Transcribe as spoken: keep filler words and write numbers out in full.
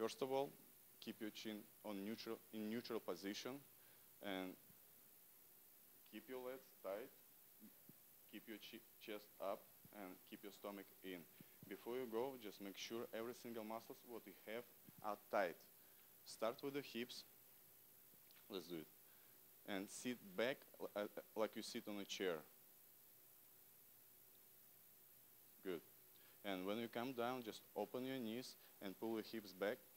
first of all, keep your chin on neutral, in neutral position, and keep your legs tight, keep your ch chest up, and keep your stomach in. Before you go, just make sure every single muscles what you have are tight. Start with the hips. Let's do it. And sit back uh, like you sit on a chair. Good. And when you come down, just open your knees and pull your hips back